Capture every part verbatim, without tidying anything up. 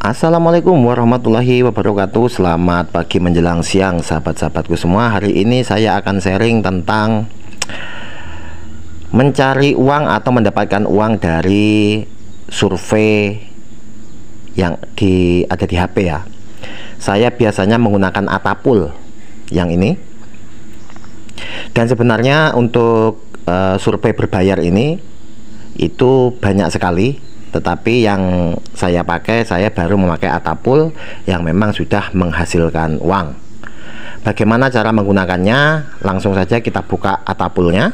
Assalamualaikum warahmatullahi wabarakatuh. Selamat pagi menjelang siang sahabat-sahabatku semua. Hari ini saya akan sharing tentang mencari uang atau mendapatkan uang dari survei yang di, ada di H P ya. Saya biasanya menggunakan Atapul yang ini. Dan sebenarnya untuk uh, survei berbayar ini itu banyak sekali, tetapi yang saya pakai, saya baru memakai Atapul yang memang sudah menghasilkan uang. Bagaimana cara menggunakannya? Langsung saja kita buka Atapulnya.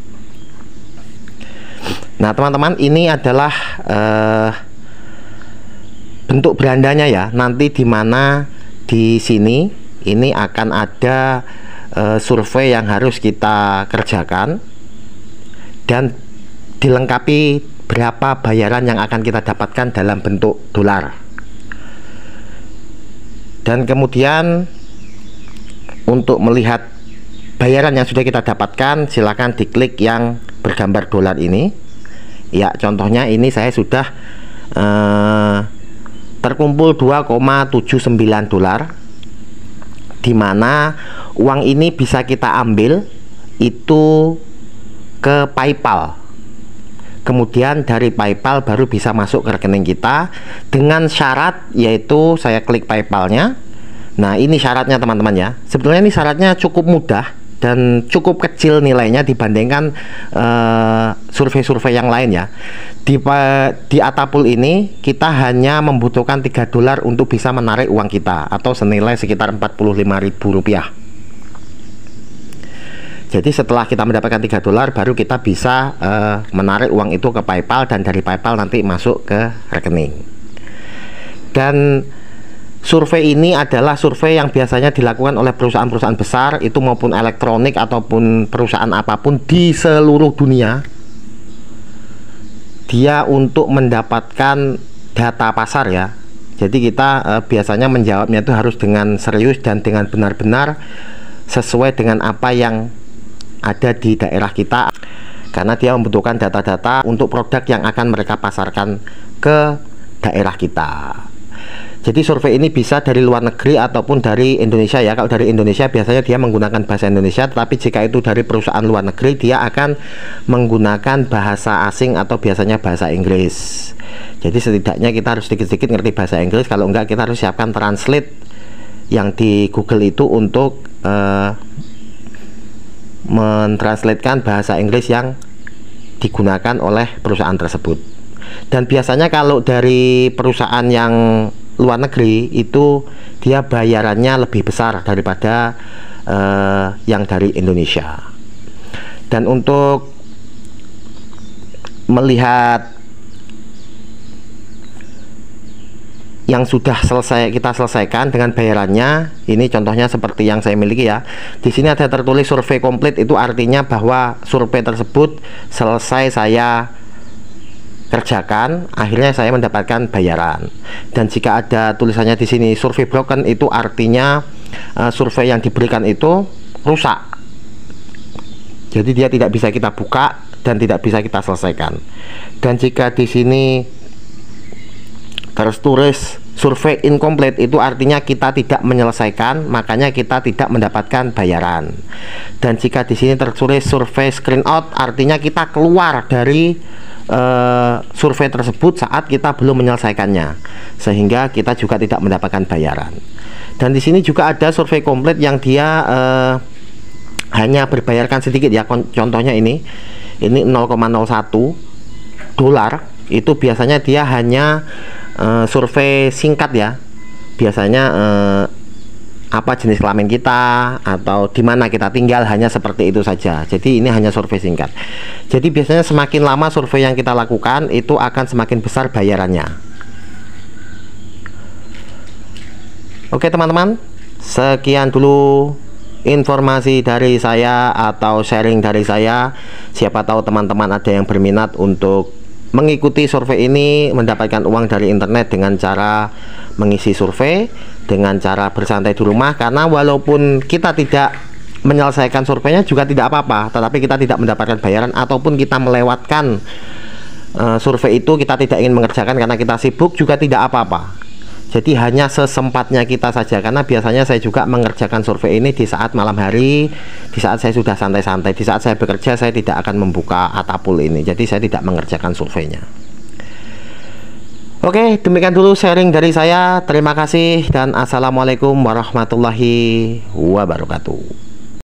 Nah teman-teman, ini adalah uh, bentuk berandanya ya. Nanti di mana di sini ini akan ada uh, survei yang harus kita kerjakan dan dilengkapi berapa bayaran yang akan kita dapatkan dalam bentuk dolar. Dan kemudian untuk melihat bayaran yang sudah kita dapatkan, silakan diklik yang bergambar dolar ini. Ya, contohnya ini saya sudah eh, terkumpul dua koma tujuh sembilan dolar, dimana uang ini bisa kita ambil itu ke PayPal. Kemudian dari PayPal baru bisa masuk ke rekening kita dengan syarat, yaitu saya klik PayPalnya. Nah ini syaratnya teman-teman ya. Sebetulnya ini syaratnya cukup mudah dan cukup kecil nilainya dibandingkan survei-survei uh, yang lain ya. Di, di Atapul ini kita hanya membutuhkan tiga dolar untuk bisa menarik uang kita, atau senilai sekitar empat puluh lima ribu rupiah. Jadi setelah kita mendapatkan tiga dolar, baru kita bisa uh, menarik uang itu ke PayPal, dan dari PayPal nanti masuk ke rekening. Dan survei ini adalah survei yang biasanya dilakukan oleh perusahaan-perusahaan besar, itu maupun elektronik ataupun perusahaan apapun di seluruh dunia. Dia untuk mendapatkan data pasar ya. Jadi kita uh, biasanya menjawabnya itu harus dengan serius dan dengan benar-benar sesuai dengan apa yang ada di daerah kita, karena dia membutuhkan data-data untuk produk yang akan mereka pasarkan ke daerah kita. Jadi survei ini bisa dari luar negeri ataupun dari Indonesia ya. Kalau dari Indonesia biasanya dia menggunakan bahasa Indonesia, tetapi jika itu dari perusahaan luar negeri, dia akan menggunakan bahasa asing atau biasanya bahasa Inggris. Jadi setidaknya kita harus sedikit-sedikit ngerti bahasa Inggris. Kalau enggak, kita harus siapkan translate yang di Google itu untuk uh, mentranslatekan bahasa Inggris yang digunakan oleh perusahaan tersebut. Dan biasanya kalau dari perusahaan yang luar negeri itu dia bayarannya lebih besar daripada uh, yang dari Indonesia. Dan untuk melihat yang sudah selesai kita selesaikan dengan bayarannya, ini contohnya seperti yang saya miliki ya. Di sini ada tertulis survei komplit, itu artinya bahwa survei tersebut selesai saya kerjakan, akhirnya saya mendapatkan bayaran. Dan jika ada tulisannya di sini survei broken, itu artinya uh, survei yang diberikan itu rusak. Jadi dia tidak bisa kita buka dan tidak bisa kita selesaikan. Dan jika di sini tertulis survei incomplete, itu artinya kita tidak menyelesaikan, makanya kita tidak mendapatkan bayaran. Dan jika di sini tertulis survei screen out, artinya kita keluar dari uh, survei tersebut saat kita belum menyelesaikannya, sehingga kita juga tidak mendapatkan bayaran. Dan di sini juga ada survei komplit yang dia uh, hanya berbayarkan sedikit ya. Contohnya ini ini nol koma nol satu dolar, itu biasanya dia hanya Uh, survei singkat ya, biasanya uh, apa jenis kelamin kita atau di mana kita tinggal, hanya seperti itu saja. Jadi ini hanya survei singkat. Jadi biasanya semakin lama survei yang kita lakukan, itu akan semakin besar bayarannya. Oke teman-teman, sekian dulu informasi dari saya atau sharing dari saya. Siapa tahu teman-teman ada yang berminat untuk mengikuti survei ini, mendapatkan uang dari internet dengan cara mengisi survei, dengan cara bersantai di rumah. Karena walaupun kita tidak menyelesaikan surveinya juga tidak apa-apa, tetapi kita tidak mendapatkan bayaran ataupun kita melewatkan uh, survei itu, kita tidak ingin mengerjakan karena kita sibuk, juga tidak apa-apa. Jadi hanya sesempatnya kita saja, karena biasanya saya juga mengerjakan survei ini di saat malam hari, di saat saya sudah santai-santai. Di saat saya bekerja saya tidak akan membuka Atapul ini, jadi saya tidak mengerjakan surveinya. Oke, demikian dulu sharing dari saya. Terima kasih dan assalamualaikum warahmatullahi wabarakatuh.